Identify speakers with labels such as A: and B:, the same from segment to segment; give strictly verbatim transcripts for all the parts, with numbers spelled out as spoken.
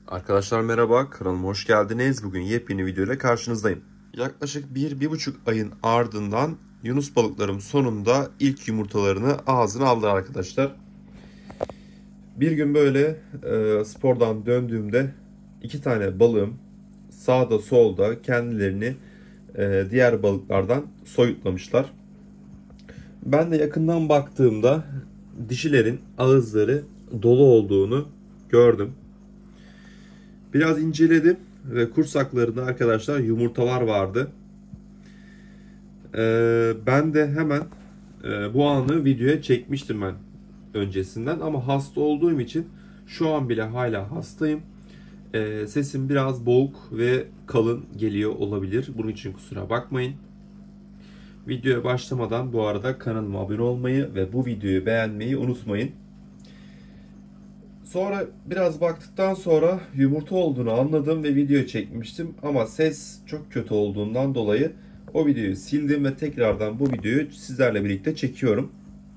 A: Arkadaşlar merhaba, kanalıma hoş geldiniz. Bugün yepyeni video ile karşınızdayım. Yaklaşık bir bir buçuk ayın ardından Yunus balıklarım sonunda ilk yumurtalarını ağzına aldı arkadaşlar. Bir gün böyle e, spordan döndüğümde iki tane balığım sağda solda kendilerini e, diğer balıklardan soyutlamışlar. Ben de yakından baktığımda dişilerin ağızları dolu olduğunu gördüm. Biraz inceledim ve kursaklarında arkadaşlar yumurtalar vardı. Ee, ben de hemen e, bu anı videoya çekmiştim ben öncesinden. Ama hasta olduğum için şu an bile hala hastayım. Ee, sesim biraz boğuk ve kalın geliyor olabilir. Bunun için kusura bakmayın. Videoya başlamadan bu arada kanalıma abone olmayı ve bu videoyu beğenmeyi unutmayın. Sonra biraz baktıktan sonra yumurta olduğunu anladım ve video çekmiştim. Ama ses çok kötü olduğundan dolayı o videoyu sildim ve tekrardan bu videoyu sizlerle birlikte çekiyorum.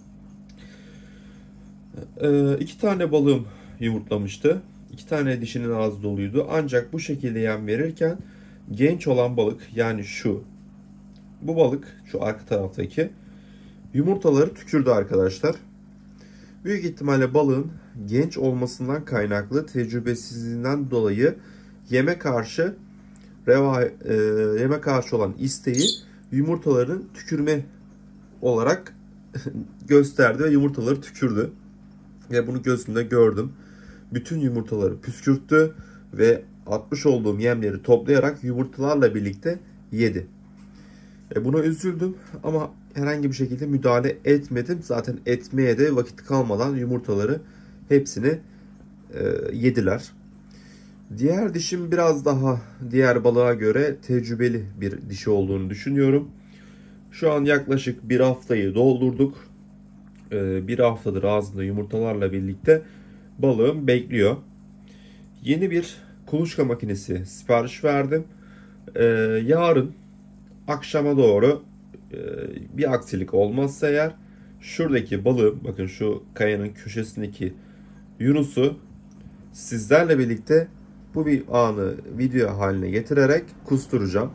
A: Ee, iki tane balığım yumurtlamıştı. İki tane dişinin ağzı doluydu. Ancak bu şekilde yem verirken genç olan balık, yani şu bu balık, şu arka taraftaki yumurtaları tükürdü arkadaşlar. Büyük ihtimalle balığın genç olmasından kaynaklı tecrübesizliğinden dolayı yeme karşı reva, e, yeme karşı olan isteği yumurtaların tükürme olarak gösterdi ve yumurtaları tükürdü. Ve bunu gözümde gördüm. Bütün yumurtaları püskürttü ve atmış olduğum yemleri toplayarak yumurtalarla birlikte yedi. E buna üzüldüm ama herhangi bir şekilde müdahale etmedim. Zaten etmeye de vakit kalmadan yumurtaları hepsini e, yediler. Diğer dişim biraz daha diğer balığa göre tecrübeli bir dişi olduğunu düşünüyorum. Şu an yaklaşık bir haftayı doldurduk. E, bir haftadır ağzında yumurtalarla birlikte balığım bekliyor. Yeni bir kuluçka makinesi sipariş verdim. E, yarın akşama doğru e, bir aksilik olmazsa eğer şuradaki balığı, bakın şu kayanın köşesindeki Yunus'u sizlerle birlikte bu bir anı video haline getirerek kusturacağım.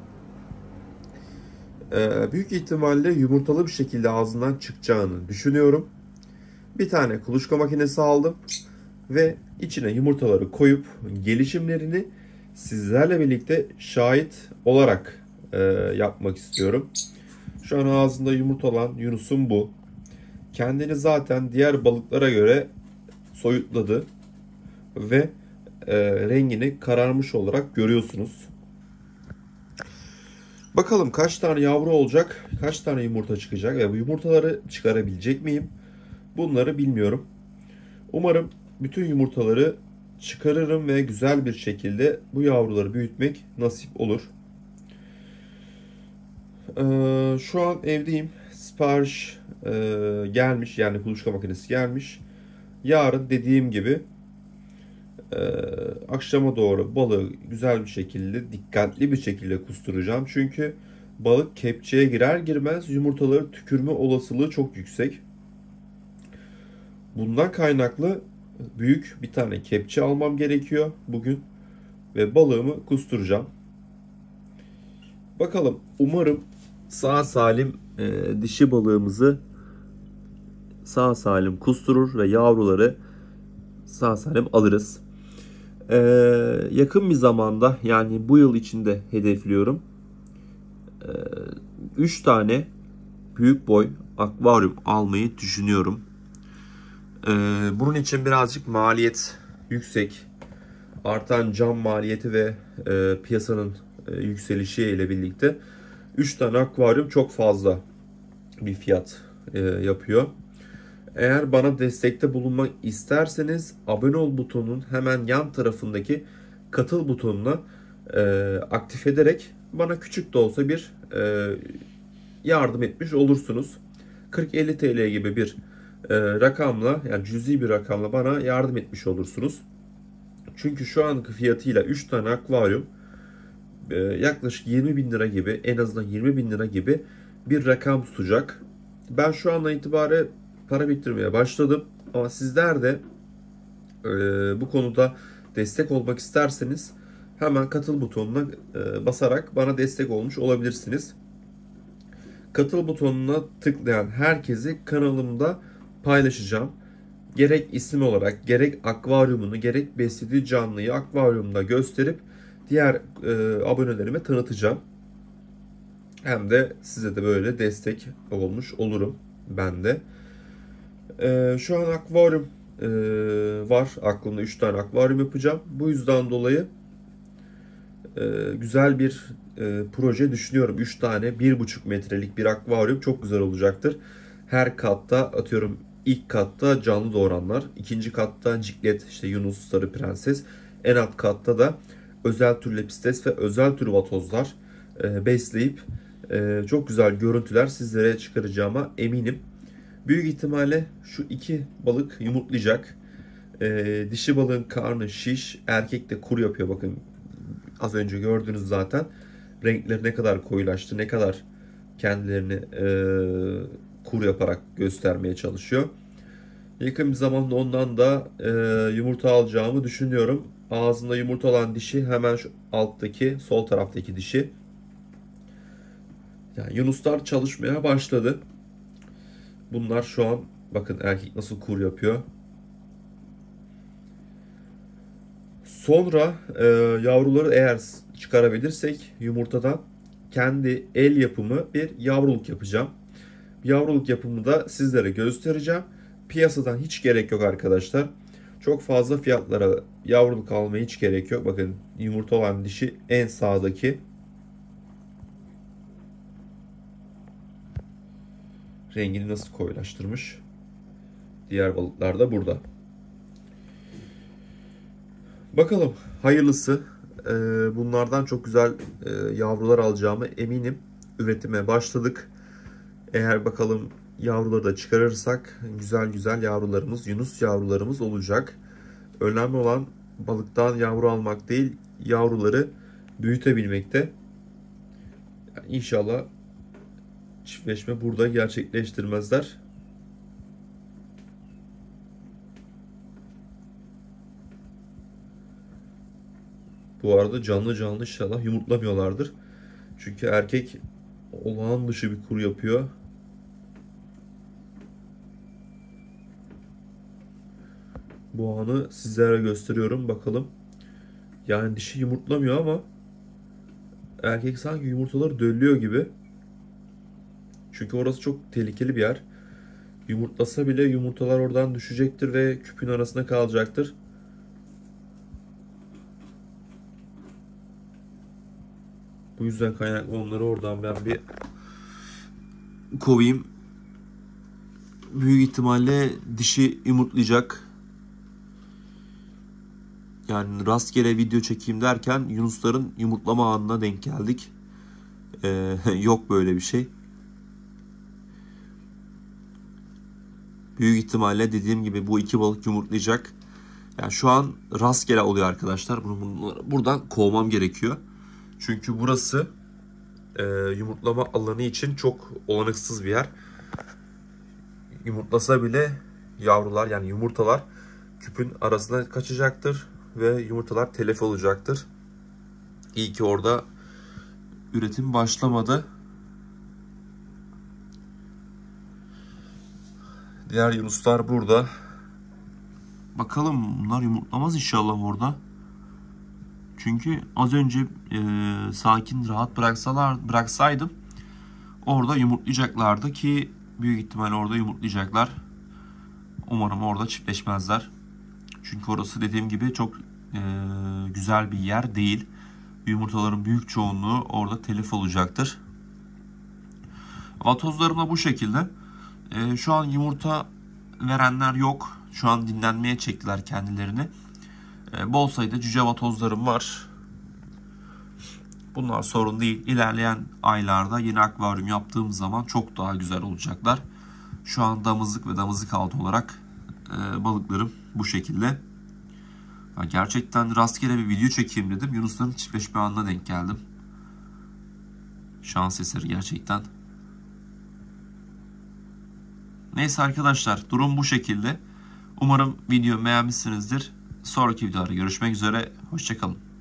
A: E, büyük ihtimalle yumurtalı bir şekilde ağzından çıkacağını düşünüyorum. Bir tane kuluçka makinesi aldım ve içine yumurtaları koyup gelişimlerini sizlerle birlikte şahit olarak e, yapmak istiyorum. Şu an ağzında yumurtalanan Yunus'un bu. Kendini zaten diğer balıklara göre soyutladı ve e, rengini kararmış olarak görüyorsunuz. Bakalım kaç tane yavru olacak, kaç tane yumurta çıkacak ve bu yumurtaları çıkarabilecek miyim? Bunları bilmiyorum. Umarım bütün yumurtaları çıkarırım ve güzel bir şekilde bu yavruları büyütmek nasip olur. Ee, şu an evdeyim. Sipariş e, gelmiş, yani kuluçka makinesi gelmiş. Yarın dediğim gibi e, akşama doğru balığı güzel bir şekilde, dikkatli bir şekilde kusturacağım. Çünkü balık kepçeye girer girmez yumurtaları tükürme olasılığı çok yüksek. Bundan kaynaklı büyük bir tane kepçe almam gerekiyor bugün ve balığımı kusturacağım. Bakalım, umarım sağ salim e, dişi balığımızı sağ salim kusturur ve yavruları sağ salim alırız. E, yakın bir zamanda, yani bu yıl içinde hedefliyorum. üç e, tane büyük boy akvaryum almayı düşünüyorum. E, bunun için birazcık maliyet yüksek. Artan cam maliyeti ve e, piyasanın e, yükselişi ile birlikte üç tane akvaryum çok fazla bir fiyat e, yapıyor. Eğer bana destekte bulunmak isterseniz abone ol butonunun hemen yan tarafındaki katıl butonuna e, aktif ederek bana küçük de olsa bir e, yardım etmiş olursunuz. kırk elli T L gibi bir e, rakamla, yani cüzi bir rakamla bana yardım etmiş olursunuz. Çünkü şu anki fiyatıyla üç tane akvaryum e, yaklaşık yirmi bin lira gibi, en azından yirmi bin lira gibi bir rakam tutacak. Ben şu andan itibaren para biriktirmeye başladım. Ama sizler de e, bu konuda destek olmak isterseniz hemen katıl butonuna basarak bana destek olmuş olabilirsiniz. Katıl butonuna tıklayan herkesi kanalımda paylaşacağım. Gerek isim olarak, gerek akvaryumunu, gerek beslediği canlıyı akvaryumda gösterip diğer e, abonelerime tanıtacağım. Hem de size de böyle destek olmuş olurum ben de. E, şu an akvaryum e, var. Aklımda üç tane akvaryum yapacağım. Bu yüzden dolayı e, güzel bir e, proje düşünüyorum. üç tane bir buçuk metrelik bir akvaryum çok güzel olacaktır. Her katta atıyorum ilk katta canlı doğuranlar, ikinci katta ciklet, işte Yunus, sarı prenses, en alt katta da özel tür lepistes ve özel tür vatozlar e, besleyip e, çok güzel görüntüler sizlere çıkaracağıma eminim. Büyük ihtimalle şu iki balık yumurtlayacak. E, dişi balığın karnı şiş, erkek de kuru yapıyor. Bakın az önce gördünüz zaten. Renkleri ne kadar koyulaştı, ne kadar kendilerini e, kuru yaparak göstermeye çalışıyor. Yakın bir zamanda ondan da e, yumurta alacağımı düşünüyorum. Ağzında yumurta olan dişi hemen şu alttaki, sol taraftaki dişi. Yani yunuslar çalışmaya başladı. Bunlar şu an bakın erkek nasıl kur yapıyor. Sonra e, yavruları eğer çıkarabilirsek yumurtadan kendi el yapımı bir yavruluk yapacağım. Yavruluk yapımını da sizlere göstereceğim. Piyasadan hiç gerek yok arkadaşlar. Çok fazla fiyatlara yavruluk almaya hiç gerek yok. Bakın yumurta olan dişi en sağdaki. Rengini nasıl koyulaştırmış. Diğer balıklar da burada. Bakalım hayırlısı. Bunlardan çok güzel yavrular alacağımı eminim. Üretime başladık. Eğer bakalım yavruları da çıkarırsak güzel güzel yavrularımız, Yunus yavrularımız olacak. Önemli olan balıktan yavru almak değil, yavruları büyütebilmekte. Yani İnşallah çiftleşme burada gerçekleştirmezler. Bu arada canlı canlı inşallah yumurtlamıyorlardır. Çünkü erkek olağan dışı bir kur yapıyor. Bu anı sizlere gösteriyorum. Bakalım. Yani dişi yumurtlamıyor ama erkek sanki yumurtaları döllüyor gibi. Çünkü orası çok tehlikeli bir yer. Yumurtlasa bile yumurtalar oradan düşecektir ve küpün arasında kalacaktır. Bu yüzden kaynaklı onları oradan ben bir kovayım. Büyük ihtimalle dişi yumurtlayacak. Yani rastgele video çekeyim derken yunusların yumurtlama anına denk geldik. Ee, yok böyle bir şey. Büyük ihtimalle dediğim gibi bu iki balık yumurtlayacak. Yani şu an rastgele oluyor arkadaşlar. Bunu, bunu buradan kovmam gerekiyor. Çünkü burası e, yumurtlama alanı için çok olanıksız bir yer. Yumurtlasa bile yavrular yani yumurtalar küpün arasına kaçacaktır ve yumurtalar telef olacaktır. İyi ki orada üretim başlamadı. Diğer yunuslar burada. Bakalım bunlar yumurtlamaz inşallah orada. Çünkü az önce e, sakin rahat bıraksalar bıraksaydım orada yumurtlayacaklardı ki büyük ihtimal orada yumurtlayacaklar. Umarım orada çiftleşmezler. Çünkü orası dediğim gibi çok e, güzel bir yer değil. Yumurtaların büyük çoğunluğu orada telef olacaktır. Vatozlarım da bu şekilde. E, şu an yumurta verenler yok. Şu an dinlenmeye çektiler kendilerini. E, bol sayıda cüce vatozlarım var. Bunlar sorun değil. İlerleyen aylarda yeni akvaryum yaptığım zaman çok daha güzel olacaklar. Şu an damızlık ve damızlık altı olarak e, balıklarım bu şekilde. Ya gerçekten rastgele bir video çekeyim dedim. Yunusların çiftleşme anına denk geldim. Şans eseri gerçekten. Neyse arkadaşlar, durum bu şekilde. Umarım videomu beğenmişsinizdir. Sonraki videolarda görüşmek üzere. Hoşçakalın.